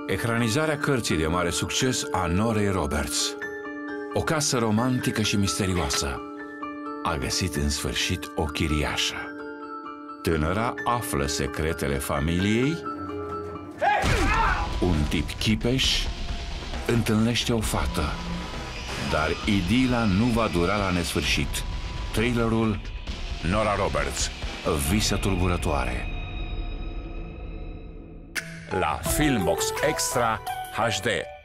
Ecranizarea cărții de mare succes a Norei Roberts. O casă romantică și misterioasă a găsit în sfârșit o chiriașă. Tânăra află secretele familiei. Un tip chipeș întâlnește o fată. Dar idila nu va dura la nesfârșit. Thrillerul Nora Roberts, Vise tulburătoare. La Filmbox Extra HD.